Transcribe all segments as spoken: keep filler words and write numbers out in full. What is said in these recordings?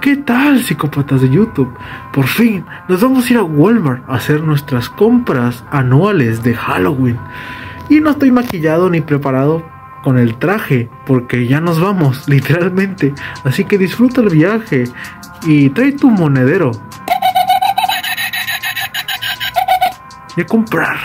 ¿Qué tal, psicópatas de YouTube? Por fin nos vamos a ir a Walmart a hacer nuestras compras anuales de Halloween. Y no estoy maquillado ni preparado con el traje, porque ya nos vamos, literalmente. Así que disfruta el viaje y trae tu monedero y a comprar.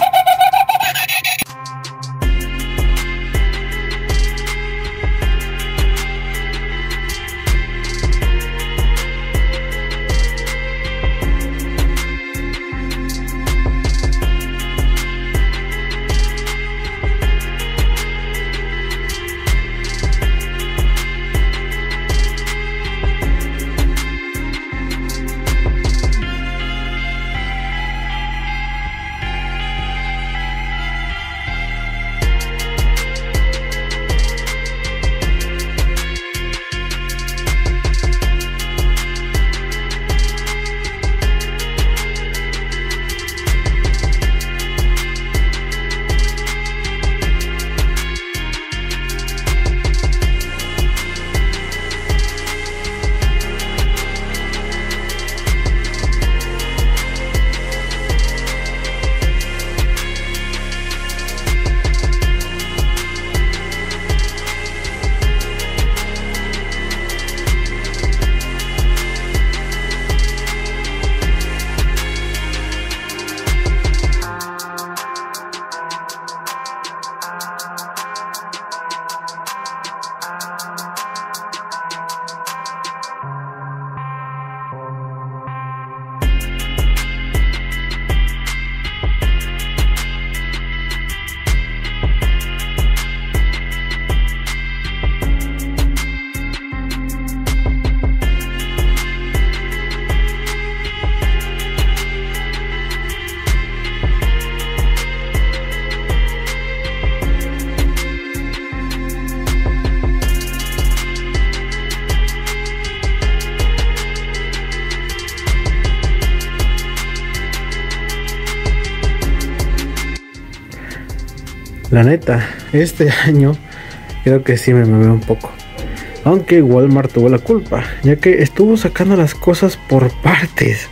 La neta, este año creo que sí me movió un poco. Aunque Walmart tuvo la culpa, ya que estuvo sacando las cosas por partes.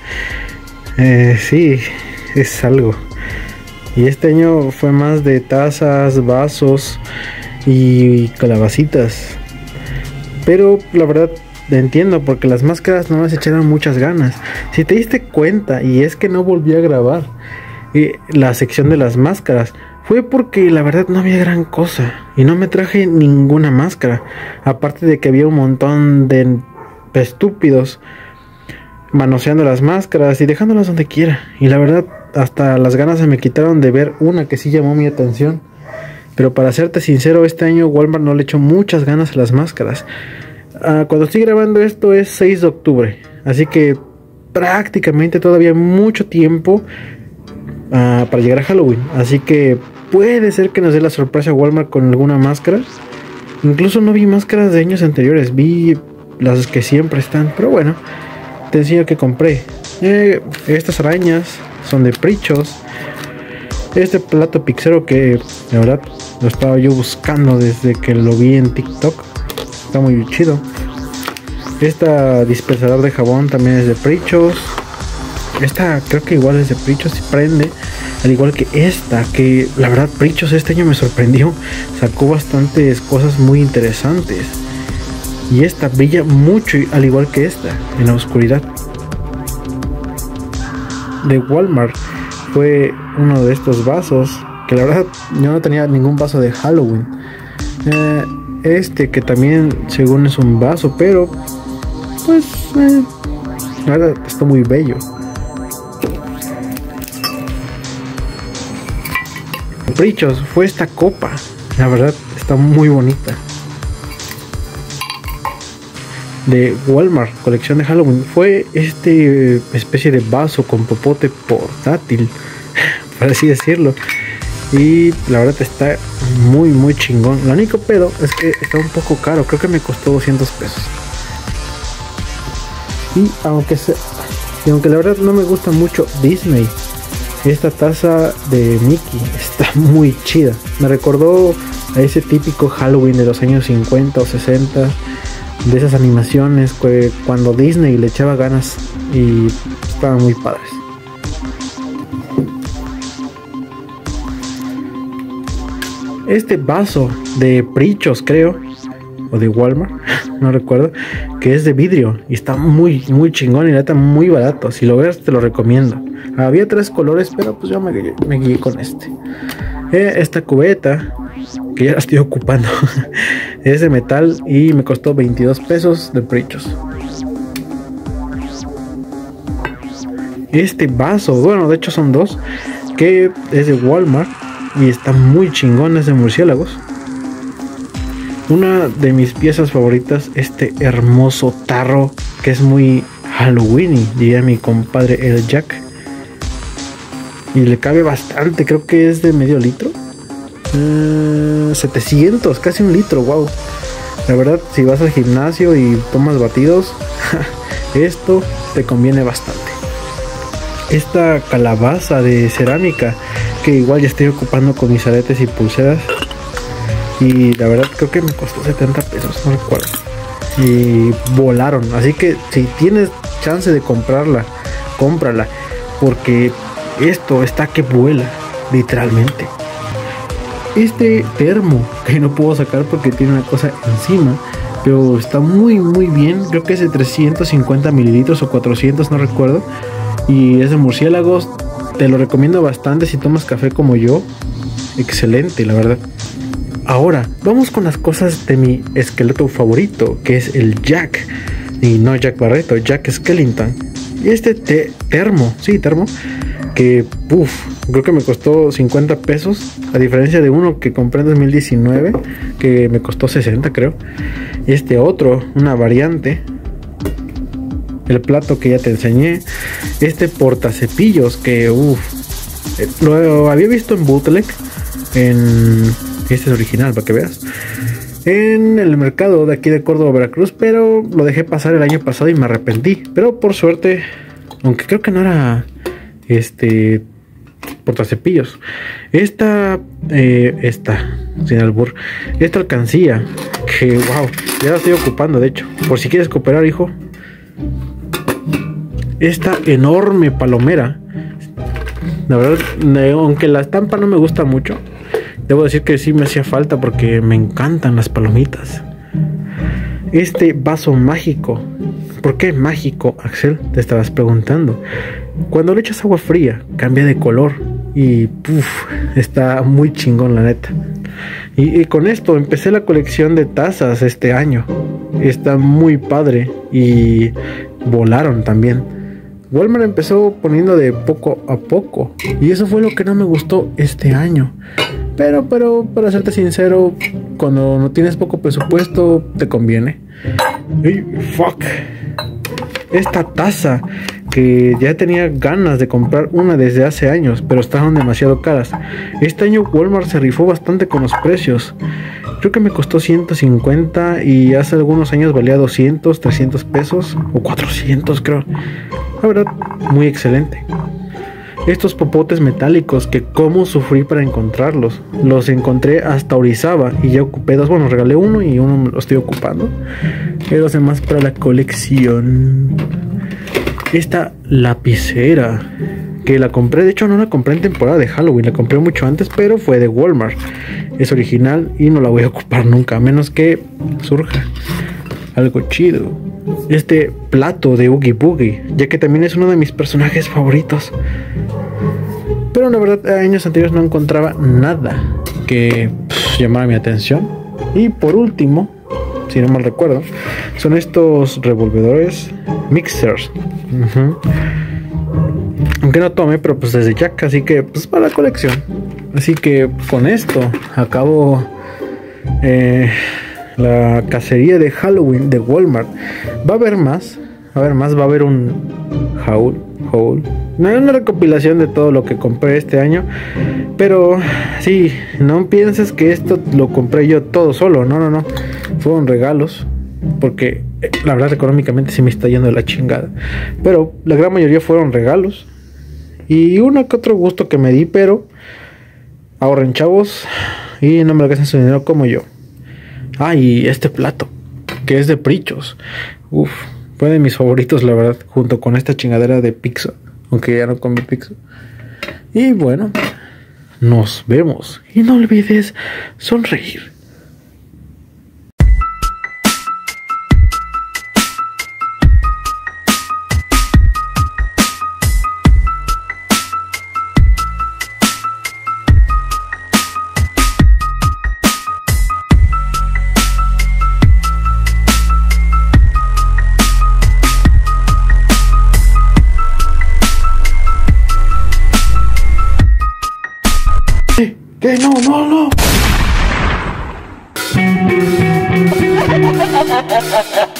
Eh, sí, es algo. Y este año fue más de tazas, vasos y calabacitas. Pero la verdad entiendo, porque las máscaras no me echaron muchas ganas. Si te diste cuenta, y es que no volví a grabar eh, la sección de las máscaras, fue porque la verdad no había gran cosa y no me traje ninguna máscara. Aparte de que había un montón de estúpidos manoseando las máscaras y dejándolas donde quiera. Y la verdad hasta las ganas se me quitaron de ver una que sí llamó mi atención. Pero para serte sincero, este año Walmart no le echó muchas ganas a las máscaras. Uh, cuando estoy grabando esto es seis de octubre. Así que prácticamente todavía hay mucho tiempo uh, para llegar a Halloween. Así que puede ser que nos dé la sorpresa Walmart con alguna máscara. Incluso no vi máscaras de años anteriores, vi las que siempre están. Pero bueno, te enseño que compré. eh, Estas arañas son de Prichos. Este plato pixero que de verdad lo estaba yo buscando desde que lo vi en TikTok. Está muy chido. Esta dispensador de jabón también es de Prichos. Esta creo que igual es de Prichos y prende. Al igual que esta, que la verdad Prichos este año me sorprendió. Sacó bastantes cosas muy interesantes. Y esta brilla mucho, al igual que esta, en la oscuridad. De Walmart fue uno de estos vasos, que la verdad yo no tenía ningún vaso de Halloween. Eh, este que también según es un vaso, pero pues eh, la verdad está muy bello. Prichos fue esta copa, la verdad está muy bonita. De Walmart, colección de Halloween, fue este especie de vaso con popote portátil, por así decirlo. Y la verdad está muy muy chingón. Lo único pedo es que está un poco caro, creo que me costó doscientos pesos. Y aunque se, y aunque la verdad no me gusta mucho Disney, esta taza de Mickey está muy chida. Me recordó a ese típico Halloween de los años cincuenta o sesenta, de esas animaciones que cuando Disney le echaba ganas y estaban muy padres. Este vaso de Prichos, creo, o de Walmart, no recuerdo, que es de vidrio y está muy muy chingón y neta muy barato. Si lo ves te lo recomiendo. Había tres colores, pero pues yo me, me guié con este. Eh, esta cubeta, que ya la estoy ocupando, es de metal y me costó veintidós pesos de Prichos. Este vaso, bueno, de hecho son dos, que es de Walmart y está muy chingón, es de murciélagos. Una de mis piezas favoritas, este hermoso tarro que es muy Halloween, diría mi compadre el Jack. Y le cabe bastante, creo que es de medio litro. Uh, setecientos, casi un litro, wow. La verdad, si vas al gimnasio y tomas batidos, esto te conviene bastante. Esta calabaza de cerámica, que igual ya estoy ocupando con mis aretes y pulseras. Y la verdad creo que me costó setenta pesos, no recuerdo. Y volaron, así que si tienes chance de comprarla, cómprala, porque esto está que vuela, literalmente. Este termo, que no puedo sacar porque tiene una cosa encima, pero está muy muy bien, creo que es de trescientos cincuenta mililitros o cuatrocientos, no recuerdo. Y es de murciélagos, te lo recomiendo bastante si tomas café como yo. Excelente, la verdad. Ahora, vamos con las cosas de mi esqueleto favorito, que es el Jack. Y no Jack Barreto, Jack Skellington. Y este te termo, sí, termo, que uff, creo que me costó cincuenta pesos, a diferencia de uno que compré en dos mil diecinueve, que me costó sesenta, creo. Y este otro, una variante, el plato que ya te enseñé, este portacepillos que uff, lo había visto en bootleg, en este es original para que veas, en el mercado de aquí de Córdoba, Veracruz, pero lo dejé pasar el año pasado y me arrepentí. Pero por suerte, aunque creo que no era este portacepillos, esta eh, esta sin albur, esta alcancía que wow, ya la estoy ocupando, de hecho, por si quieres cooperar, hijo. Esta enorme palomera, la verdad, aunque la estampa no me gusta mucho, debo decir que sí me hacía falta porque me encantan las palomitas. Este vaso mágico, ¿por qué mágico, Axel? Te estabas preguntando. Cuando le echas agua fría, cambia de color y puff, está muy chingón, la neta. Y, y con esto empecé la colección de tazas este año. Está muy padre y volaron también. Walmart empezó poniendo de poco a poco y eso fue lo que no me gustó este año. Pero, pero, para serte sincero, cuando no tienes poco presupuesto, te conviene. ¡Ay, fuck! Esta taza, que ya tenía ganas de comprar una desde hace años, pero estaban demasiado caras. Este año Walmart se rifó bastante con los precios. Creo que me costó ciento cincuenta y hace algunos años valía doscientos, trescientos pesos o cuatrocientos, creo. La verdad, muy excelente. Estos popotes metálicos que cómo sufrí para encontrarlos. Los encontré hasta Orizaba y ya ocupé dos. Bueno, regalé uno y uno me lo estoy ocupando. Y los demás para la colección. Esta lapicera, que la compré, de hecho no la compré en temporada de Halloween, la compré mucho antes, pero fue de Walmart. Es original y no la voy a ocupar nunca, a menos que surja algo chido. Este plato de Oogie Boogie, ya que también es uno de mis personajes favoritos. Pero la verdad, años anteriores no encontraba nada que pff, llamara mi atención. Y por último, si no mal recuerdo, son estos revolvedores mixers. Uh-huh. Aunque no tome, pero pues desde Jack, así que pues para la colección. Así que con esto acabo eh, la cacería de Halloween de Walmart. Va a haber más, va a haber más, va a haber un haul, haul. No es una recopilación de todo lo que compré este año, pero sí, no pienses que esto lo compré yo todo solo, no, no, no, fueron regalos, porque la verdad económicamente sí me está yendo de la chingada, pero la gran mayoría fueron regalos y uno que otro gusto que me di, pero ahorren, chavos, y no me lo gasten su dinero como yo. Ah, y este plato, que es de Prichos. Uf, fue de mis favoritos, la verdad, junto con esta chingadera de pizza, aunque ya no comí pizza. Y bueno, nos vemos y no olvides sonreír. ¿Qué? No, no, no.